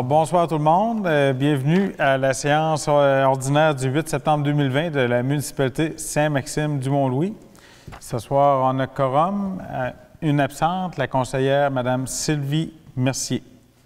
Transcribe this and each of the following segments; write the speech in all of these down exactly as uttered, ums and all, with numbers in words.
Alors, bonsoir tout le monde. Euh, bienvenue à la séance euh, ordinaire du huit septembre deux mille vingt de la municipalité Saint-Maxime du Mont-Louis. Ce soir, on a quorum, euh, une absente, la conseillère Mme Sylvie Mercier.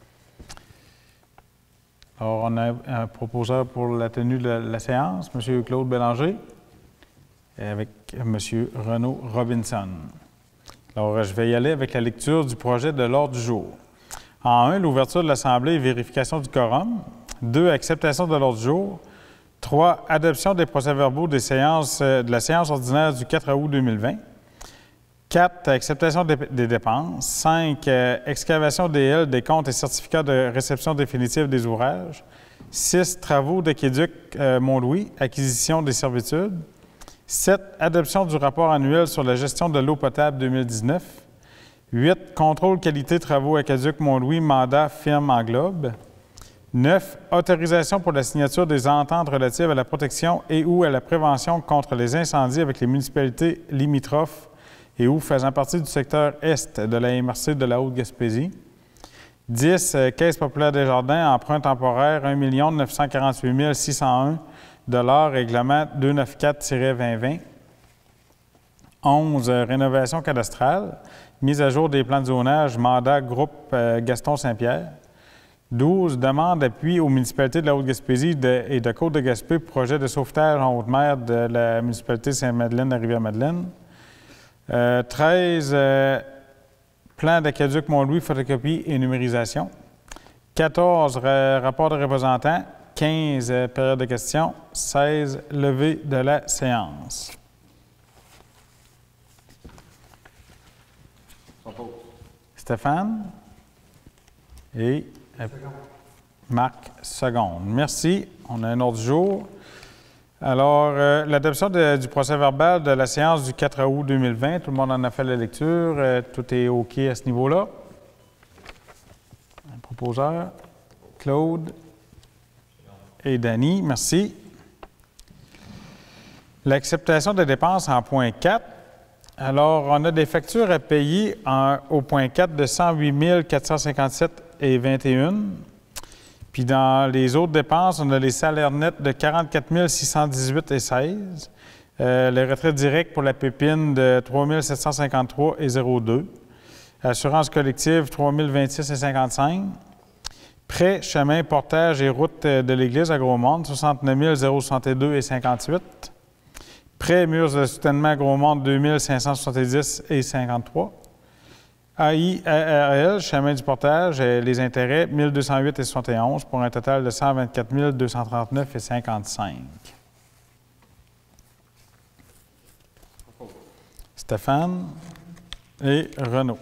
Alors, on a un proposeur pour la tenue de la séance, M. Claude Bélanger, et avec M. Renaud Robinson. Alors, je vais y aller avec la lecture du projet de l'ordre du jour. En un, l'ouverture de l'Assemblée et vérification du quorum. Deux, acceptation de l'ordre du jour. Trois, adoption des procès-verbaux des séances, euh, de la séance ordinaire du quatre août deux mille vingt. Quatre, acceptation des, des dépenses. Cinq, euh, excavation des L, des comptes et certificats de réception définitive des ouvrages. Six, travaux d'aqueduc euh, Mont-Louis, acquisition des servitudes. Sept, adoption du rapport annuel sur la gestion de l'eau potable deux mille dix-neuf. huit. Contrôle qualité travaux aqueduc Mont-Louis, mandat firme Englobe. neuf. Autorisation pour la signature des ententes relatives à la protection et ou à la prévention contre les incendies avec les municipalités limitrophes et ou faisant partie du secteur Est de la M R C de la Haute-Gaspésie. dix. Caisse populaire des jardins, emprunt temporaire un million neuf cent quarante-huit mille six cent un dollars, règlement deux cent quatre-vingt-quatre vingt vingt. onze. Rénovation cadastrale. Mise à jour des plans de zonage, mandat groupe euh, Gaston Saint-Pierre. douze. Demande d'appui aux municipalités de la Haute-Gaspésie et de Côte-de-Gaspé pour projet de sauvetage en haute mer de la municipalité Sainte-Madeleine de Rivière-Madeleine. Euh, treize. Euh, plan d'aqueduc Mont-Louis, photocopie et numérisation. quatorze. Ra rapport de représentants. quinze. Euh, période de questions. seize. Levée de la séance. Stéphane et euh, Marc Seconde. Merci. On a un ordre du jour. Alors, euh, l'adoption du procès-verbal de la séance du quatre août deux mille vingt, tout le monde en a fait la lecture. Euh, tout est OK à ce niveau-là. Un proposeur, Claude et Dany. Merci. L'acceptation des dépenses en point quatre. Alors, on a des factures à payer en, au point quatre de cent huit mille quatre cent cinquante-sept virgule vingt et un. Puis dans les autres dépenses, on a les salaires nets de quarante-quatre mille six cent dix-huit virgule seize. Euh, les retraites directes pour la pépine de trois mille sept cent cinquante-trois virgule zéro deux. Assurance collective trois mille vingt-six virgule cinquante-cinq. Prêt, chemin, portage et route de l'Église à Gros-Monde, soixante-neuf mille soixante-deux virgule cinquante-huit. Prêt, murs de soutènement Gros-Monde, deux mille cinq cent soixante-dix virgule cinquante-trois. A I A R L, chemin du portage, et les intérêts, mille deux cent huit virgule soixante et onze pour un total de cent vingt-quatre mille deux cent trente-neuf virgule cinquante-cinq. Stéphane et Renaud.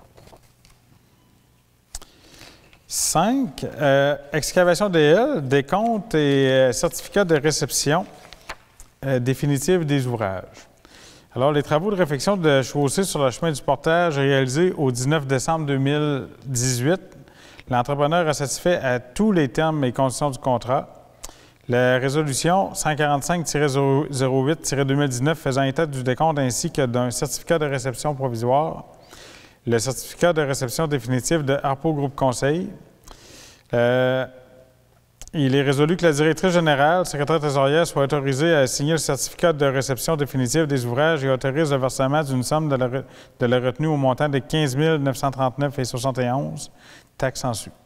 cinq. Euh, excavation des L, des comptes et euh, certificats de réception Euh, définitive des ouvrages. Alors, les travaux de réfection de chaussée sur le chemin du portage réalisés au dix-neuf décembre deux mille dix-huit, l'entrepreneur a satisfait à tous les termes et conditions du contrat. La résolution cent quarante-cinq zéro huit deux mille dix-neuf faisant état du décompte ainsi que d'un certificat de réception provisoire, le certificat de réception définitive de Harpo Groupe Conseil. Euh, Il est résolu que la directrice générale, secrétaire trésorière, soit autorisée à signer le certificat de réception définitive des ouvrages et autorise le versement d'une somme de la, de la retenue au montant de quinze mille neuf cent trente-neuf virgule soixante et onze, taxes en su.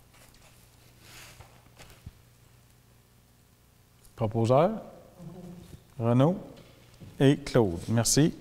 Proposeur, Renaud et Claude. Merci.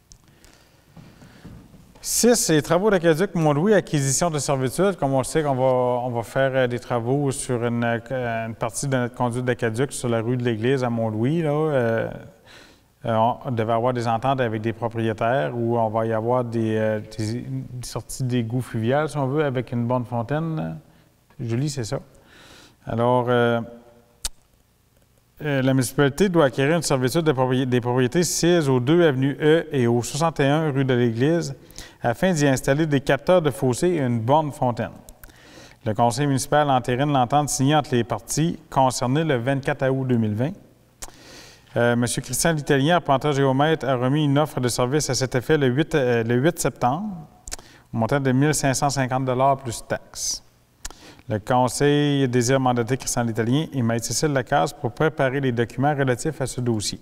six. Les travaux d'aqueduc Mont-Louis, acquisition de servitudes. Comme on le sait, on va, on va faire des travaux sur une, une partie de notre conduite d'aqueduc sur la rue de l'Église à Mont-Louis. Là. Euh, on devait avoir des ententes avec des propriétaires où on va y avoir des, euh, des, des sorties d'égouts fluviales, si on veut, avec une bonne fontaine. Julie, c'est ça. Alors, euh, euh, la municipalité doit acquérir une servitude de propriété, des propriétés sises au deux avenue E et au soixante et un rue de l'Église afin d'y installer des capteurs de fossés et une borne fontaine. Le conseil municipal entérine l'entente signée entre les parties concernées le vingt-quatre août deux mille vingt. Euh, M. Christian L'Italien, arpenteur géomètre, a remis une offre de service à cet effet le huit, euh, le huit septembre, au montant de mille cinq cent cinquante dollars plus taxes. Le Conseil désire mandater Christian L'Italien et Maître Cécile Lacasse pour préparer les documents relatifs à ce dossier.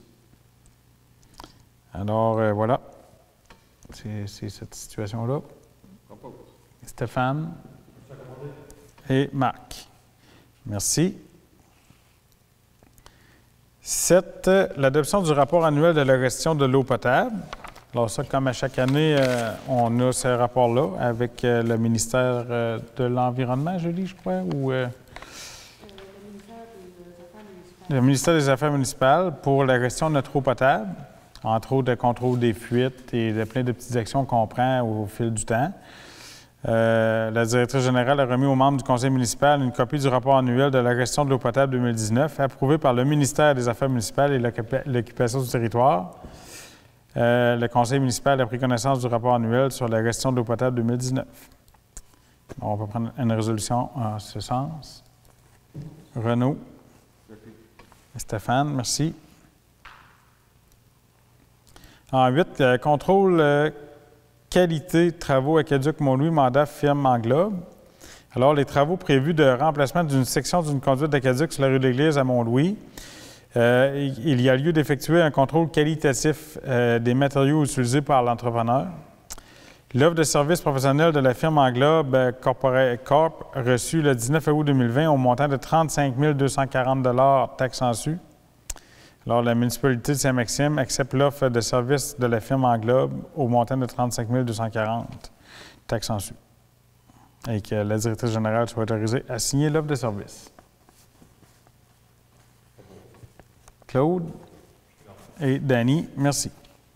Alors, euh, voilà. C'est cette situation-là. Stéphane et Marc. Merci. sept. L'adoption du rapport annuel de la gestion de l'eau potable. Alors ça, comme à chaque année, euh, on a ce rapport-là avec euh, le ministère euh, de l'Environnement, je dis, je crois, ou euh, le ministère des Affaires municipales pour la gestion de notre eau potable, entre autres le contrôle des fuites et de plein de petites actions qu'on prend au fil du temps. Euh, la directrice générale a remis aux membres du conseil municipal une copie du rapport annuel de la gestion de l'eau potable deux mille dix-neuf, approuvé par le ministère des Affaires municipales et l'occupation du territoire. Euh, le conseil municipal a pris connaissance du rapport annuel sur la gestion de l'eau potable deux mille dix-neuf. Alors, on peut prendre une résolution en ce sens. Renaud. Stéphane, merci. En huit, euh, contrôle euh, qualité travaux aqueduc Mont-Louis, mandat firme Englobe. Alors, les travaux prévus de remplacement d'une section d'une conduite d'aqueduc sur la rue de l'Église à Mont-Louis, euh, il y a lieu d'effectuer un contrôle qualitatif euh, des matériaux utilisés par l'entrepreneur. L'offre de service professionnel de la firme Englobe Corporate Corp reçue le dix-neuf août deux mille vingt au montant de trente-cinq mille deux cent quarante dollars taxes en su. Alors, la municipalité de Saint-Maxime accepte l'offre de service de la firme Englobe au montant de trente-cinq mille deux cent quarante taxes en su. Et que la directrice générale soit autorisée à signer l'offre de service. Claude et Danny, merci.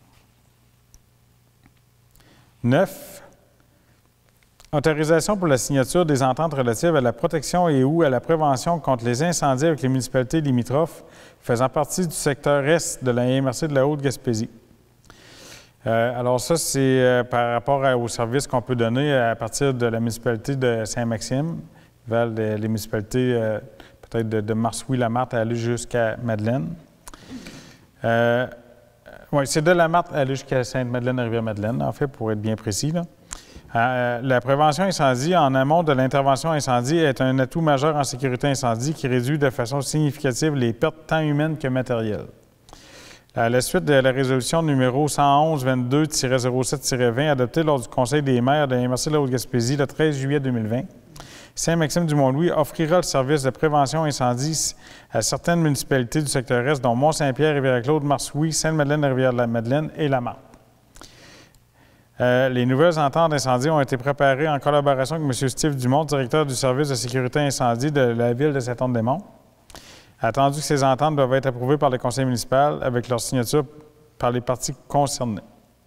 neuf. Autorisation pour la signature des ententes relatives à la protection et ou à la prévention contre les incendies avec les municipalités limitrophes faisant partie du secteur Est de la M R C de la Haute-Gaspésie. Euh, alors ça, c'est euh, par rapport à, aux services qu'on peut donner à partir de la municipalité de Saint-Maxime, vers les, les municipalités euh, peut-être de, de Marsouis-la-Marthe à aller jusqu'à Madeleine. Euh, oui, c'est de la Marthe à aller jusqu'à Sainte-Madeleine-Rivière-Madeleine, en fait, pour être bien précis, là. Euh, la prévention incendie en amont de l'intervention incendie est un atout majeur en sécurité incendie qui réduit de façon significative les pertes tant humaines que matérielles. À la suite de la résolution numéro cent onze vingt-deux zéro sept vingt adoptée lors du Conseil des maires de la M R C de la Haute-Gaspésie le treize juillet deux mille vingt, Saint-Maxime-du-Mont-Louis offrira le service de prévention incendie à certaines municipalités du secteur Est, dont Mont-Saint-Pierre, Rivière-Claude, Marsouis, Sainte-Madeleine, Rivière-de-la-Madeleine et La Marthe. Euh, les nouvelles ententes d'incendie ont été préparées en collaboration avec M. Steve Dumont, directeur du service de sécurité incendie de la ville de Saint-Anne-des-Monts. Attendu que ces ententes doivent être approuvées par le conseil municipal avec leur signature par les parties concernées.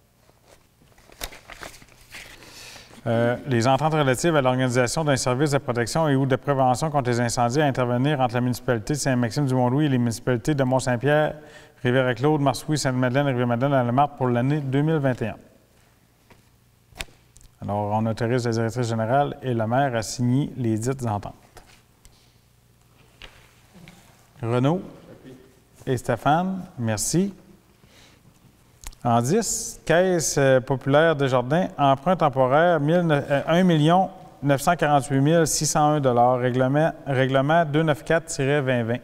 Euh, les ententes relatives à l'organisation d'un service de protection et ou de prévention contre les incendies à intervenir entre la municipalité de Saint-Maxime-du-Mont-Louis et les municipalités de Mont-Saint-Pierre, Rivière-Claude, Marsouis, Sainte-Madeleine et Rivière-Madeleine à la Marthe pour l'année deux mille vingt et un. Alors, on autorise la directrice générale et le maire à signer les dites ententes. Renaud et Stéphane, merci. En dix, Caisse populaire Desjardins, emprunt temporaire un million neuf cent quarante-huit mille six cent un dollars, règlement, règlement deux cent quatre-vingt-quatre vingt vingt.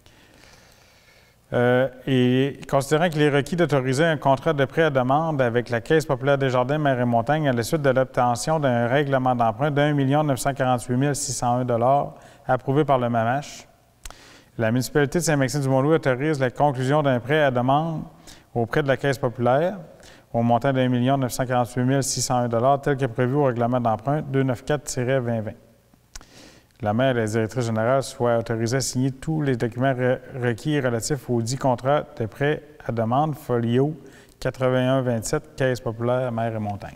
Euh, et considérant qu'il est requis d'autoriser un contrat de prêt à demande avec la Caisse populaire Desjardins Mer et Montagne à la suite de l'obtention d'un règlement d'emprunt d'un million neuf cent quarante-huit mille six cent un dollars approuvé par le MAMACH, la municipalité de Saint-Maxime-du-Mont-Louis autorise la conclusion d'un prêt à demande auprès de la Caisse populaire au montant d'un million neuf cent quarante-huit mille six cent un dollars tel que prévu au règlement d'emprunt deux cent quatre-vingt-quatre vingt vingt. La maire et la directrice générale soient autorisées à signer tous les documents re requis relatifs aux dix contrats de prêt à demande, folio quatre-vingt-un vingt-sept, Caisse populaire, Mer et Montagne.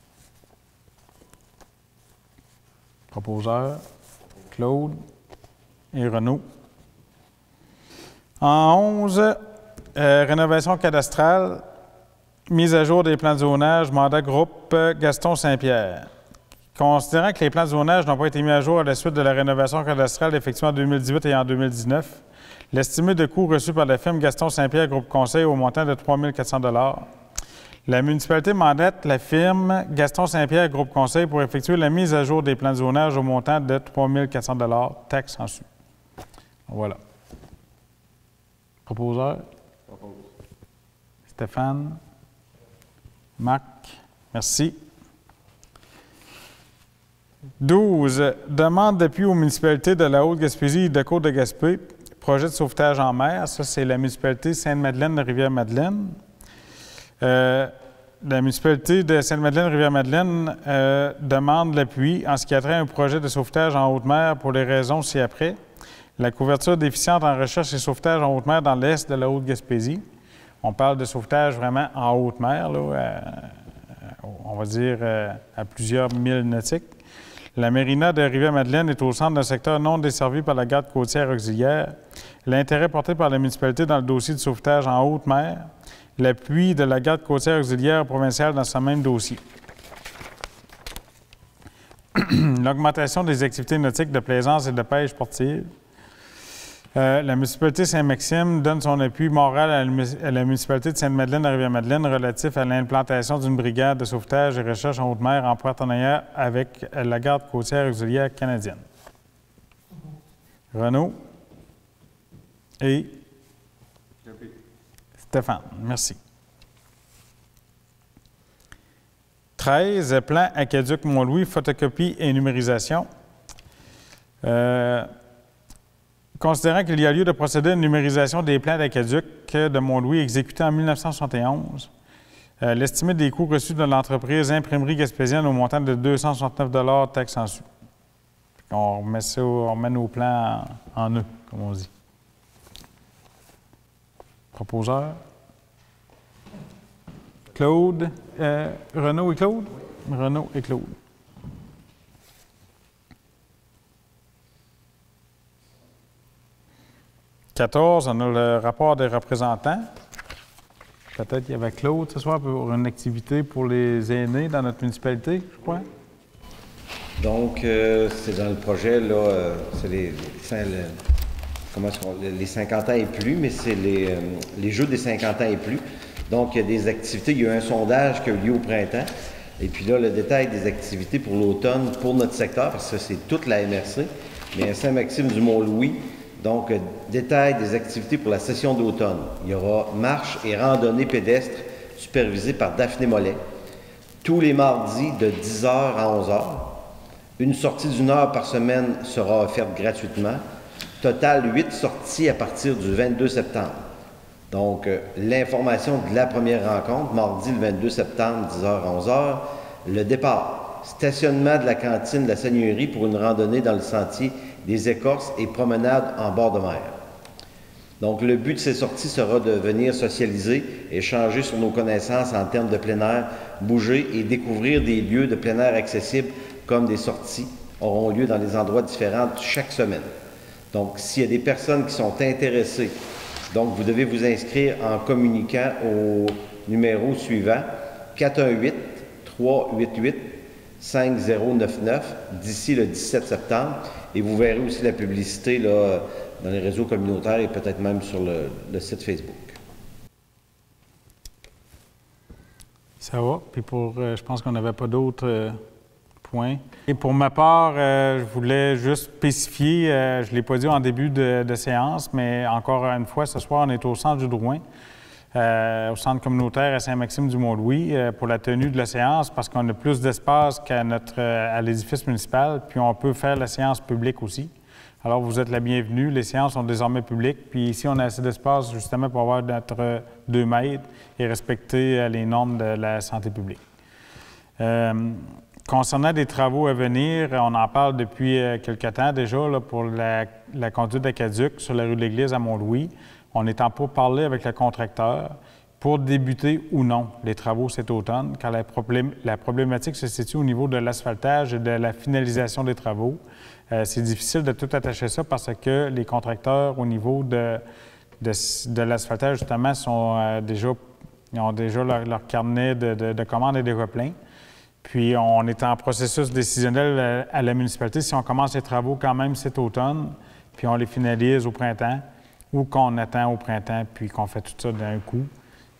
Proposeur, Claude et Renaud. En onze, euh, rénovation cadastrale, mise à jour des plans de zonage, mandat groupe Gaston Saint-Pierre. Considérant que les plans de zonage n'ont pas été mis à jour à la suite de la rénovation cadastrale effectuée en deux mille dix-huit et en deux mille dix-neuf, l'estimé de coût reçu par la firme Gaston Saint-Pierre Groupe Conseil au montant de trois mille quatre cents dollars, La municipalité mandate la firme Gaston Saint-Pierre Groupe Conseil pour effectuer la mise à jour des plans de zonage au montant de trois mille quatre cents dollars, taxes en su. Voilà. Proposeur? Propose. Stéphane? Marc? Merci. douze. Demande d'appui aux municipalités de la Haute-Gaspésie et de Côte-de-Gaspé. Projet de sauvetage en mer. Ça, c'est la municipalité Sainte-Madeleine de Rivière-Madeleine. Euh, la municipalité de Sainte-Madeleine-Rivière-Madeleine euh, demande l'appui en ce qui a trait à un projet de sauvetage en haute mer pour les raisons ci-après. La couverture déficiente en recherche et sauvetage en haute mer dans l'est de la Haute-Gaspésie. On parle de sauvetage vraiment en haute mer, là, à, on va dire euh, à plusieurs milles nautiques. La marina de Rivière-Madeleine est au centre d'un secteur non desservi par la garde côtière auxiliaire. L'intérêt porté par la municipalité dans le dossier de sauvetage en haute mer. L'appui de la garde côtière auxiliaire provinciale dans ce même dossier. L'augmentation des activités nautiques de plaisance et de pêche sportive. Euh, la municipalité Saint-Maxime donne son appui moral à la, à la municipalité de Sainte-Madeleine de Rivière-Madeleine relatif à l'implantation d'une brigade de sauvetage et recherche en haute mer en partenariat avec la garde côtière auxiliaire canadienne. Renaud et Stéphane, merci. treize. Plan Aqueduc Mont-Louis, photocopie et numérisation. Euh, Considérant qu'il y a lieu de procéder à une numérisation des plans d'aqueduc de Mont-Louis exécutés en mille neuf cent soixante et onze, euh, l'estimé des coûts reçus de l'entreprise Imprimerie Gaspésienne au montant de deux cent soixante-neuf dollars taxes en su. On remet ça, on remet nos plans en, en nœud, comme on dit. Proposeur? Claude? Euh, Renaud et Claude? Oui. Renaud et Claude. quatorze, on a le rapport des représentants. Peut-être qu'il y avait Claude ce soir pour une activité pour les aînés dans notre municipalité, je crois. Donc, euh, c'est dans le projet, là, euh, c'est les, les, les, comment les cinquante ans et plus, mais c'est les, euh, les jeux des cinquante ans et plus. Donc, il y a des activités, il y a eu un sondage qui a eu lieu au printemps. Et puis là, le détail des activités pour l'automne, pour notre secteur, parce que c'est toute la M R C, mais à Saint-Maxime du Mont-Louis. Donc, détail des activités pour la session d'automne. Il y aura marche et randonnée pédestre supervisée par Daphné Mollet. Tous les mardis de dix heures à onze heures. Une sortie d'une heure par semaine sera offerte gratuitement. Total, huit sorties à partir du vingt-deux septembre. Donc, euh, l'information de la première rencontre, mardi le vingt-deux septembre, dix heures à onze heures. Le départ, stationnement de la cantine de la Seigneurie pour une randonnée dans le sentier des écorces et promenades en bord de mer. Donc, le but de ces sorties sera de venir socialiser, échanger sur nos connaissances en termes de plein air, bouger et découvrir des lieux de plein air accessibles comme des sorties auront lieu dans des endroits différents chaque semaine. Donc, s'il y a des personnes qui sont intéressées, donc vous devez vous inscrire en communiquant au numéro suivant quatre un huit, trois huit huit, cinq zéro neuf neuf d'ici le dix-sept septembre. Et vous verrez aussi la publicité là, dans les réseaux communautaires et peut-être même sur le, le site Facebook. Ça va. Puis pour, euh, je pense qu'on n'avait pas d'autres euh, points. Et pour ma part, euh, je voulais juste spécifier, euh, je ne l'ai pas dit en début de, de séance, mais encore une fois, ce soir, on est au centre du Drouin, euh, au centre communautaire à Saint-Maxime du Mont-Louis, euh, pour la tenue de la séance, parce qu'on a plus d'espace qu'à notre euh, à l'édifice municipal, puis on peut faire la séance publique aussi. Alors, vous êtes la bienvenue. Les séances sont désormais publiques, puis ici, on a assez d'espace justement pour avoir notre deux mètres et respecter euh, les normes de la santé publique. Euh, concernant des travaux à venir, on en parle depuis euh, quelque temps déjà là, pour la, la conduite d'aqueduc sur la rue de l'Église à Mont-Louis. On est en pourparlers avec le contracteur pour débuter ou non les travaux cet automne, car la, problém la problématique se situe au niveau de l'asphaltage et de la finalisation des travaux. Euh, c'est difficile de tout attacher ça parce que les contracteurs, au niveau de, de, de l'asphaltage, justement, sont, euh, déjà, ils ont déjà leur, leur carnet de, de, de commandes et déjà plein. Puis, on est en processus décisionnel à la municipalité si on commence les travaux quand même cet automne, puis on les finalise au printemps, ou qu'on attend au printemps, puis qu'on fait tout ça d'un coup.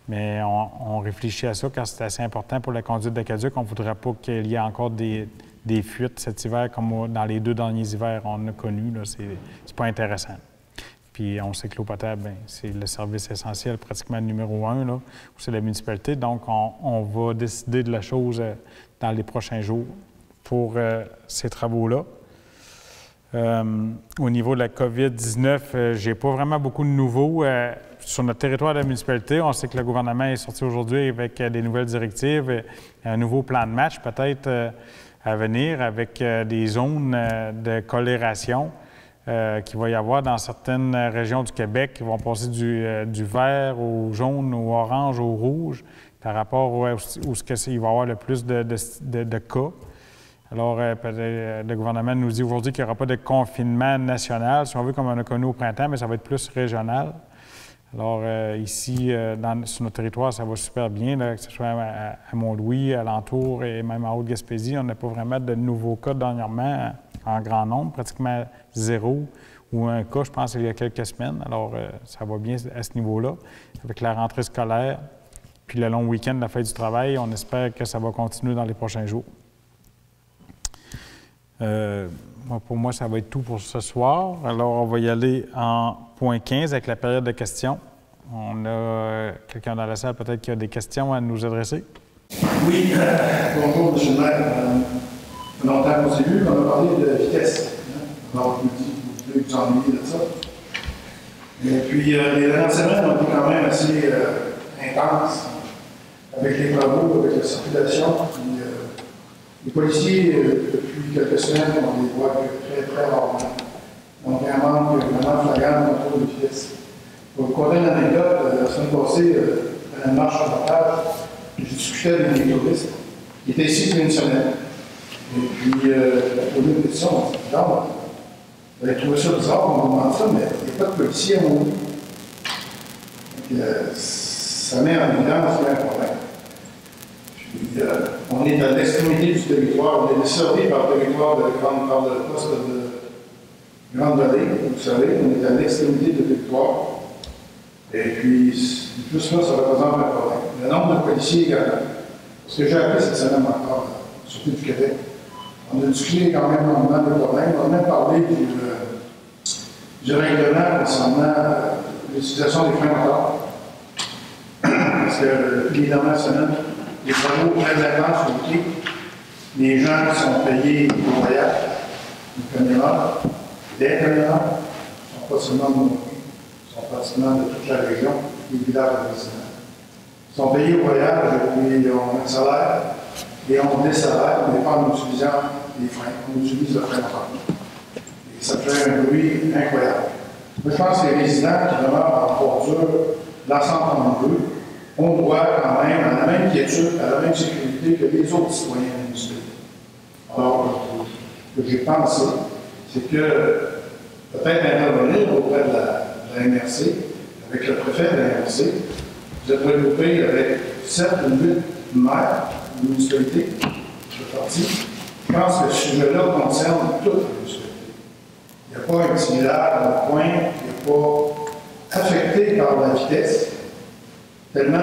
Mais on, on réfléchit à ça car c'est assez important pour la conduite d'aqueduc. On ne voudrait pas qu'il y ait encore des, des fuites cet hiver comme dans les deux derniers hivers on a connu. C'est pas intéressant. Puis on sait que l'eau potable, c'est le service essentiel, pratiquement numéro un, là, c'est la municipalité. Donc, on, on va décider de la chose euh, dans les prochains jours pour euh, ces travaux-là. Euh, au niveau de la COVID dix-neuf, euh, je n'ai pas vraiment beaucoup de nouveaux. Euh, sur notre territoire de la municipalité, on sait que le gouvernement est sorti aujourd'hui avec euh, des nouvelles directives, euh, un nouveau plan de match peut-être euh, à venir avec euh, des zones euh, de colération. Euh, qu'il va y avoir dans certaines régions du Québec qui vont passer du, euh, du vert au jaune, au orange, au rouge, par rapport où, où, où il va y avoir le plus de, de, de, de cas. Alors, euh, le gouvernement nous dit aujourd'hui qu'il n'y aura pas de confinement national, si on veut, comme on a connu au printemps, mais ça va être plus régional. Alors, euh, ici, euh, dans, sur notre territoire, ça va super bien, là, que ce soit à, à Mont-Louis, à l'entour et même en Haute-Gaspésie. On n'a pas vraiment de nouveaux cas dernièrement en grand nombre, pratiquement zéro ou un cas, je pense, il y a quelques semaines. Alors, euh, ça va bien à ce niveau-là. Avec la rentrée scolaire, puis le long week-end de la fête du travail, on espère que ça va continuer dans les prochains jours. Euh, pour moi, ça va être tout pour ce soir. Alors, on va y aller en point quinze avec la période de questions. On a euh, quelqu'un dans la salle peut-être qui a des questions à nous adresser. Oui, euh, bonjour, M. le maire. Euh, longtemps qu'on s'est vu, on a parlé de vitesse. Hein? Alors, je me dis, vous pouvez vous ennuyer de ça. Et puis, euh, les dernières semaines ont été quand même assez euh, intenses avec les travaux, avec la circulation. Puis, euh, les policiers, euh, depuis quelques semaines, on les voit très, très rarement. Donc, il y a un manque vraiment flagrant de contrôle de vitesse. Pour vous conter une anecdote, euh, la semaine passée, euh, à la marche sur la plage, je discutais avec des touristes qui étaient ici pour une semaine. Et puis, euh, la posé une question, on dit, genre, vous avez trouvé ça bizarre, on vous demande ça, mais il n'y a pas de policiers à Mont-Louis. Donc, euh, ça met en évidence qu'il y a un problème. Puis, euh, on est à l'extrémité du territoire, on est desservi par le territoire de grande, par le poste de Grande-Vallée, vous savez, on est à l'extrémité du territoire. Et puis, tout ça, ça représente un problème. Le nombre de policiers également. Ce que j'ai appris cette semaine encore, surtout du Québec, on a discuté quand même longuement des problèmes. On a même parlé du, euh, du règlement concernant euh, l'utilisation des freins moteurs. Parce que depuis les dernières semaines, les travaux très intenses sur le quai, les gens qui sont payés au voyage, les caméras, des caméras, ne sont pas seulement de Mont-Louis, sont pratiquement de toute la région, les villages résidents. Ils sont payés au voyage, et puis on a un salaire, et on désalaire, mais pas en utilisant les freins, on utilise le frein moteur. Et ça fait un bruit incroyable. Moi, je pense que les résidents qui demeurent en bordure, l'ensemble en bleu, ont droit quand même à la même quiétude, à la même sécurité que les autres citoyens de l'industrie. Alors, ce que j'ai pensé, c'est que peut-être intervenir auprès de la la M R C, avec le préfet de la M R C, vous êtes regroupé avec sept ou huit maires de municipalités de parti. Je pense que ce sujet-là concerne toute la municipalité. Il n'y a pas un petit village dans le coin qui n'est pas affecté par la vitesse, tellement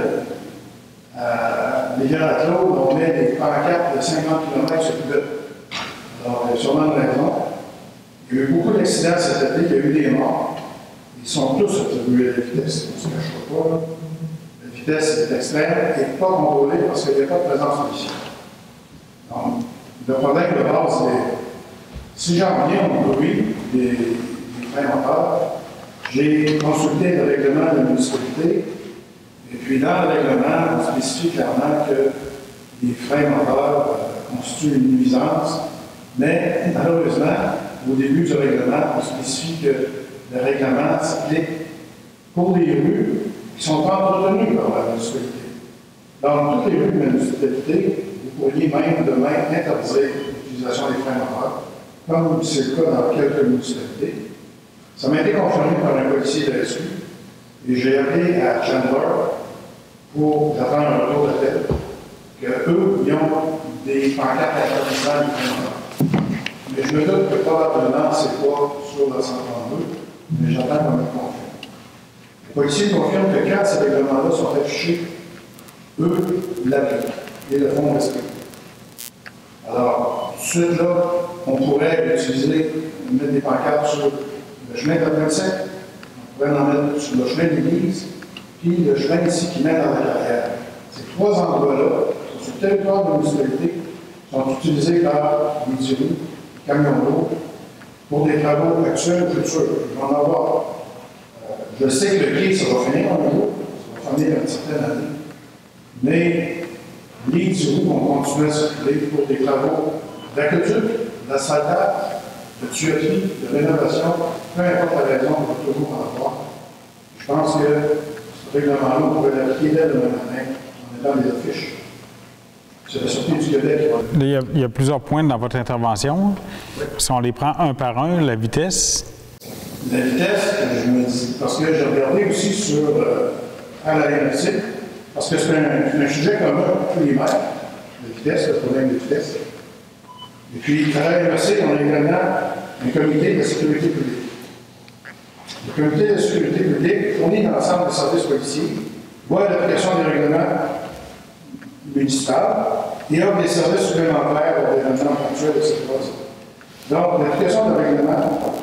que à Rivière-la-Claude, on met des pancartes de cinquante kilomètres sur le vite. Alors, il y a sûrement une raison. Il y a eu beaucoup d'accidents cet été, il y a eu des morts. Ils sont tous attribués à la vitesse, on ne se cachera pas. La vitesse est extrême et pas contrôlée parce qu'il n'y a pas de présence policière. Donc, le problème de base, c'est si j'en reviens au bruit des, des freins moteurs, j'ai consulté le règlement de la municipalité et puis dans le règlement, on spécifie clairement que les freins moteurs euh, constituent une nuisance, mais malheureusement, au début du règlement, on spécifie que le règlement s'applique pour les rues qui sont entretenues par la municipalité. Dans toutes les rues de la municipalité, vous pourriez même demain interdire l'utilisation des freins moteurs, comme c'est le cas dans quelques municipalités. Ça m'a été confirmé par un policier de la S Q et j'ai appelé à Chandler pour attendre un retour d'appel, qu'eux, ils ont des pancartes interdisant les freins moteurs. Mais je me doute que probablement, ce n'est pas sur la cent trente-deux, mais j'attends qu'on me confirme. policiers confirment que quand ces règlements-là sont affichés, eux l'appliquent et le font respecter. Alors, tout de suite, là, on pourrait utiliser, mettre des pancartes sur le chemin quatre-vingt-cinq, on pourrait en mettre sur le chemin de l'église, puis le chemin ici qui mène dans la carrière. Ces trois endroits-là, sur le territoire de la municipalité, sont utilisés par les dirigeants, les camions d'eau, pour des travaux actuels ou futurs. Je vais en avoir. Euh, je sais que le quai, ça va finir un jour, ça va finir une certaine année, mais les dirigeants vont continuer à circuler pour des travaux d'aqueduc, d'asphaltage, de tuyauterie, de rénovation, peu importe la raison, on va toujours en avoir. Je pense que ce règlement-là, on pourrait l'appliquer dès demain matin en mettant des affiches. C'est la Sûreté du Québec qui va... Il y, a, il y a plusieurs points dans votre intervention. Oui. Si on les prend un par un, la vitesse. La vitesse, je me dis, parce que j'ai regardé aussi sur euh, à la M R C, parce que c'est un, un sujet commun pour tous les maires, la vitesse, le problème de vitesse. Et puis, à la M R C, on a également un comité de sécurité publique. Le comité de sécurité publique fournit dans l'ensemble des services policiers, voit l'application des règlements municipaux et offre des services supplémentaires aux événements ponctuels, et cetera. Donc, l'application des règlements,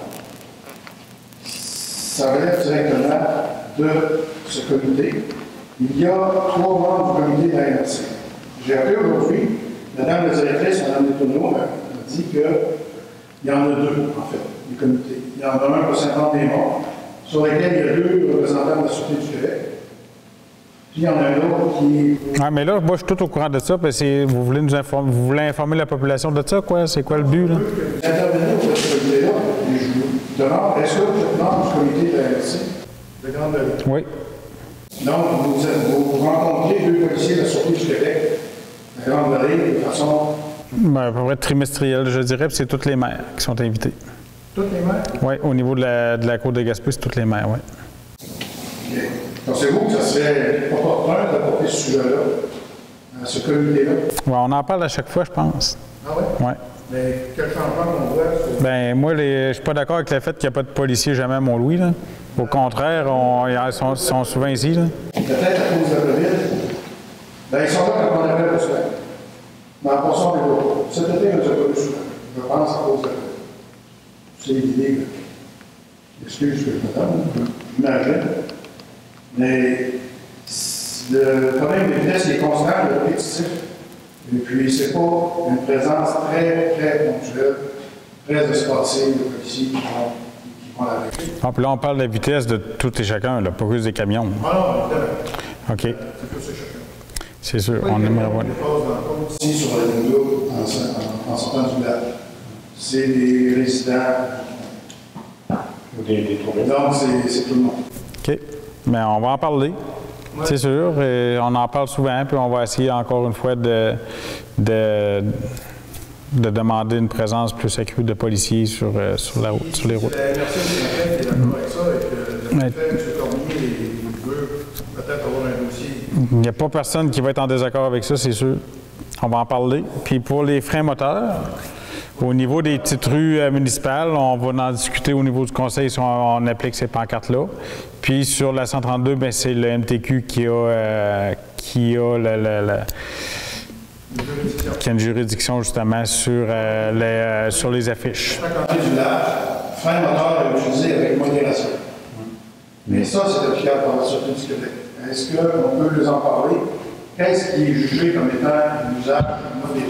ça relève directement de ce comité. Il y a trois membres du comité de la M R C. J'ai appelé aujourd'hui, Madame la directrice, Mme Letourneau, m'a dit qu'il y en a deux, en fait, des comités. Il y en a un pour Saint-Anne-des-Monts, sur lequel il y a deux représentants de la Sûreté du Québec. Puis il y en a un autre qui... Oui, mais là, moi, je suis tout au courant de ça, parce que vous voulez nous informer, vous voulez informer la population de ça, quoi? C'est quoi le but, là? Vous intervenez au ce comité-là, et je vous demande, est-ce que vous êtes membre du comité de la M R C de Grande-Vallée? Oui. Donc, vous, vous, vous rencontrez deux policiers de la Sûreté du Québec, de Grande-Vallée, de façon... Bien, à peu près trimestrielle, je dirais, puis c'est toutes les maires qui sont invités. Toutes les maires? Oui, au niveau de la, de la Côte de Gaspé, c'est toutes les maires, oui. OK. Pensez-vous que ça serait opportun d'apporter ce sujet-là à ce comité-là? Oui, on en parle à chaque fois, je pense. Ah oui? Oui. Mais quel changement on voit? Sur... Bien, moi, les, je suis pas d'accord avec le fait qu'il n'y a pas de policiers jamais à Mont-Louis, là. Au contraire, on, ils sont, sont souvent ici, là. Peut-être à cause de la COVID. Bien, ils sont là quand on appelle le soir. Mais en passant, on les voit pas. Cet été, on ne les a pas vu souvent. Je pense à cause de la COVID. C'est l'idée. Excuse que je me donne, j'imagine. Mais le problème de vitesse est constant, le répétitif. Et puis, c'est pas une présence très, très ponctuelle, très espacée de policiers qui vont, qui vont l'arrêter. Ah, puis là, on parle de la vitesse de tout et chacun, là, pas juste des camions. Ah non, évidemment. OK. C'est tout ça chacun. C'est sûr, oui, on aimerait voir. Ici, sur la ligne double, en, en, en sortant du lac, c'est des résidents. Des, des Donc, c'est tout le monde. OK. Mais on va en parler, ouais. C'est sûr. Et on en parle souvent, puis on va essayer encore une fois de, de, de demander une présence plus accrue de policiers sur, euh, sur, la route, sur les routes. Merci, M. qui est d'accord avec ça et que le préfet, M. Cormier, veut peut-être avoir un dossier. Il n'y a pas personne qui va être en désaccord avec ça, c'est sûr. On va en parler. Puis pour les freins moteurs, au niveau des petites rues euh, municipales, on va en discuter au niveau du conseil si on, on applique ces pancartes-là. Puis sur la cent trente-deux, bien, c'est le M T Q qui a, euh, qui a, le, le, le, qui a une juridiction justement sur, euh, les, euh, sur les affiches. Quand du large, frein moteur est utilisé avec modération. Mais ça, c'est applicable par la Sûreté du Québec. Est-ce qu'on peut les en parler? Qu'est-ce qui est jugé comme étant un usage modéré?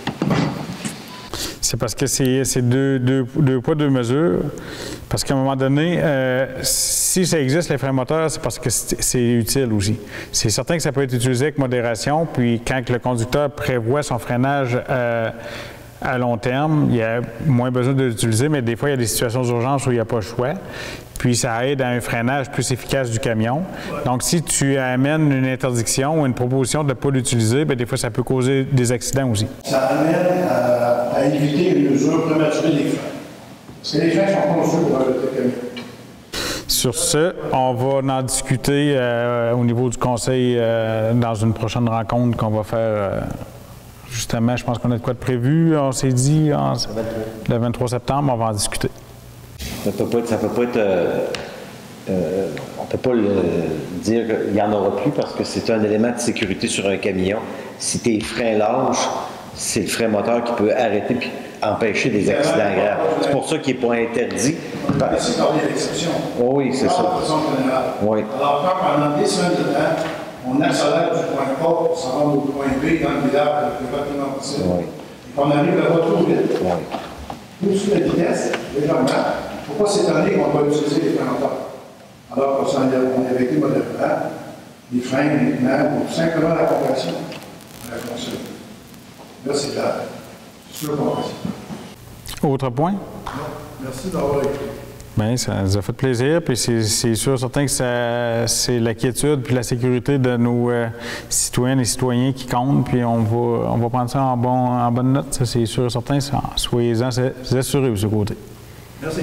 C'est parce que c'est deux, deux, deux poids, deux mesures. Parce qu'à un moment donné, euh, si ça existe, les freins moteurs, c'est parce que c'est utile aussi. C'est certain que ça peut être utilisé avec modération, puis quand le conducteur prévoit son freinage euh, à long terme, il y a moins besoin de l'utiliser, mais des fois, il y a des situations d'urgence où il n'y a pas le choix. Puis ça aide à un freinage plus efficace du camion. Donc, si tu amènes une interdiction ou une proposition de ne pas l'utiliser, bien, des fois, ça peut causer des accidents aussi. Ça amène à, à éviter une mesure prématurée des freins. Parce que les freins sont conçus pour arrêter le camion. Sur ce, on va en discuter euh, au niveau du conseil euh, dans une prochaine rencontre qu'on va faire. Euh, justement, je pense qu'on a de quoi de prévu. On s'est dit en, le vingt-trois septembre, on va en discuter. Ça peut pas être, ça peut pas être euh, euh, ne peut pas le, dire qu'il n'y en aura plus parce que c'est un élément de sécurité sur un camion. Si tes freins lâchent, c'est le frein moteur qui peut arrêter puis empêcher des accidents graves. C'est pour ça qu'il n'est pas interdit. On a ici parlé d'exception. Oh oui, c'est ça. De façon générale. Oui. Alors, quand pendant des semaines de temps, on accélère du point A pour s'en rendre au point B dans le village le plus rapidement possible. Oui. Et qu'on arrive là-bas trop vite. Oui. Au-dessus de la vitesse, légèrement, il ne faut pas s'étonner qu'on va utiliser les freins moteurs. Alors qu'on s'en est avec les modèlements, les freins, les pneus, ou tout simplement la compression de la console. Là, c'est la surcompression. Autre point? Non. Merci d'avoir écouté. Bien, ça nous a fait plaisir, puis c'est sûr, certain que c'est la quiétude puis la sécurité de nos euh, citoyennes et citoyens qui comptent, puis on va, on va prendre ça en, bon, en bonne note, ça c'est sûr, certain, soyez-en assurés de ce côté. Merci.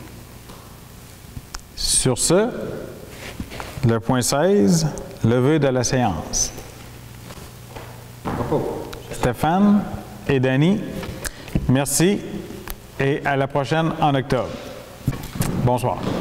Sur ce, le point seize, levée de la séance. Stéphane et Danny, merci et à la prochaine en octobre. Bonsoir.